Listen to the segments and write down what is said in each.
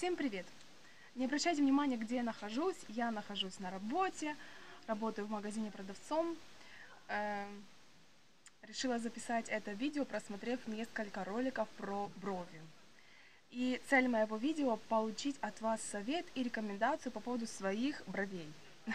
Всем привет! Не обращайте внимания, где я нахожусь. Я нахожусь на работе, работаю в магазине продавцом. Решила записать это видео, просмотрев несколько роликов про брови. И цель моего видео – получить от вас совет и рекомендацию по поводу своих бровей.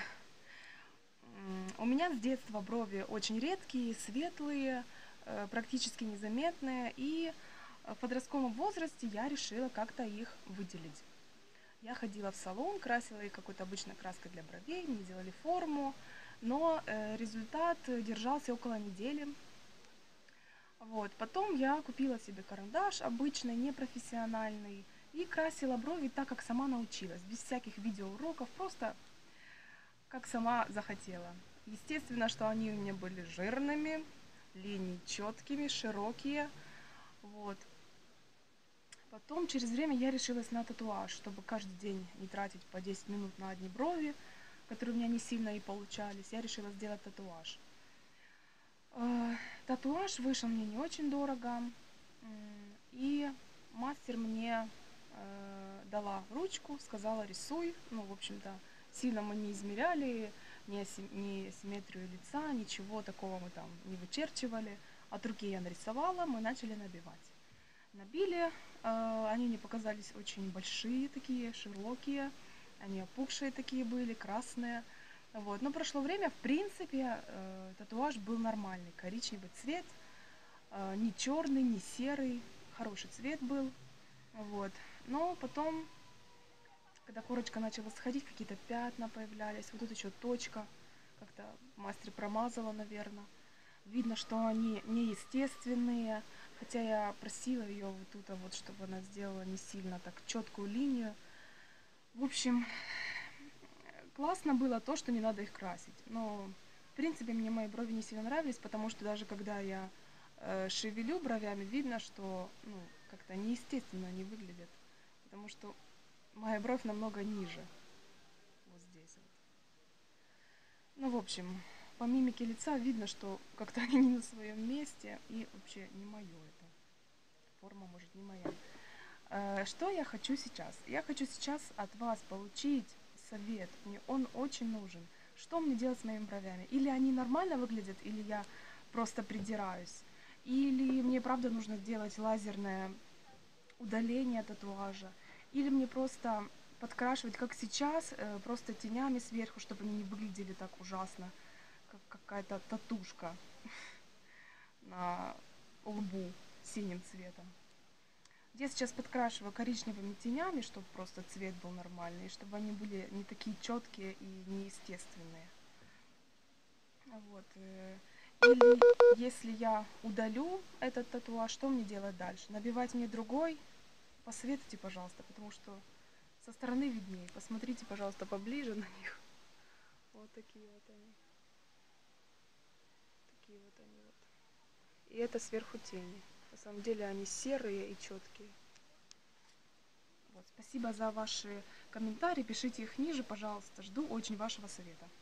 У меня с детства брови очень редкие, светлые, практически незаметные, и в подростковом возрасте я решила как-то их выделить. Я ходила в салон, красила их какой-то обычной краской для бровей, мне делали форму, но результат держался около недели. Вот. Потом я купила себе карандаш обычный, непрофессиональный, и красила брови так, как сама научилась, без всяких видеоуроков, просто как сама захотела. Естественно, что они у меня были жирными, линии четкими, широкие. Вот. Потом, через время, я решилась на татуаж, чтобы каждый день не тратить по 10 минут на одни брови, которые у меня не сильно и получались. Я решила сделать татуаж. Татуаж вышел мне не очень дорого, и мастер мне дала ручку, сказала: рисуй. Ну, в общем-то, сильно мы не измеряли, ни симметрию лица, ничего такого мы там не вычерчивали. От руки я нарисовала, мы начали набивать. Набили, они мне показались очень большие такие, широкие, они опухшие такие были, красные. Вот. Но прошло время, в принципе, татуаж был нормальный, коричневый цвет, не черный, не серый, хороший цвет был. Вот. Но потом, когда корочка начала сходить, какие-то пятна появлялись, вот тут еще точка, как-то мастер промазала, наверное. Видно, что они неестественные, хотя я просила ее вот тут, вот, чтобы она сделала не сильно так четкую линию. В общем, классно было то, что не надо их красить. Но, в принципе, мне мои брови не сильно нравились, потому что даже когда я шевелю бровями, видно, что как-то неестественно они выглядят. Потому что моя бровь намного ниже. Вот здесь вот. Ну, в общем, по мимике лица видно, что как-то они не на своем месте, и вообще не мое это. Форма, может, не моя. Что я хочу сейчас? Я хочу сейчас от вас получить совет. Мне он очень нужен. Что мне делать с моими бровями? Или они нормально выглядят, или я просто придираюсь. Или мне правда нужно сделать лазерное удаление татуажа. Или мне просто подкрашивать, как сейчас, просто тенями сверху, чтобы они не выглядели так ужасно, как какая-то татушка на лбу синим цветом. Я сейчас подкрашиваю коричневыми тенями, чтобы просто цвет был нормальный, чтобы они были не такие четкие и неестественные. Вот. Или если я удалю этот татуаж, что мне делать дальше? Набивать мне другой? Посоветуйте, пожалуйста, потому что со стороны виднее. Посмотрите, пожалуйста, поближе на них. Вот такие вот они. Такие вот они вот. И это сверху тени. На самом деле они серые и четкие. Вот, спасибо за ваши комментарии. Пишите их ниже, пожалуйста. Жду очень вашего совета.